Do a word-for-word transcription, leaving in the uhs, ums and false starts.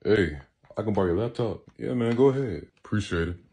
Hey, I can borrow your laptop. Yeah, man, go ahead. Appreciate it.